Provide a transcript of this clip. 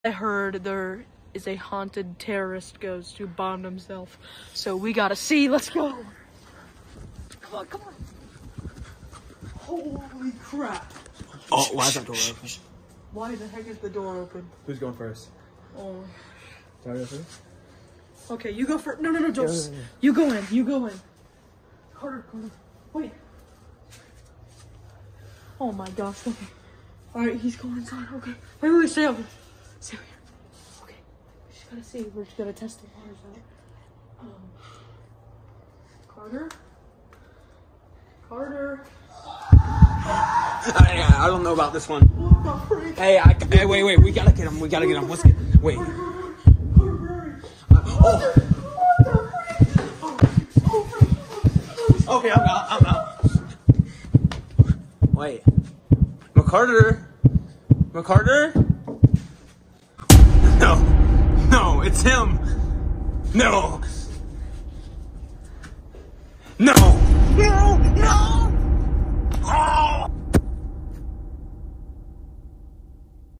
I heard there is a haunted terrorist ghost who bombed himself. So we gotta see. Let's go. Come on, come on. Holy crap. Oh, why is that door open? Why the heck is the door open? Who's going first? Oh. Do I go first? Okay, you go first. No, don't. Yeah. You go in. You go in. Carter. Wait. Oh my gosh. Okay. Alright, he's going inside. Okay. Wait, stay over. Stay over here. Okay. We just gotta see. We're just gonna test the waters out. Carter. I don't know about this one. What the freak? Hey, wait. We gotta get him. Wait. Carter, Oh. Okay, I'm out. Wait. McCarter? No, it's him. No.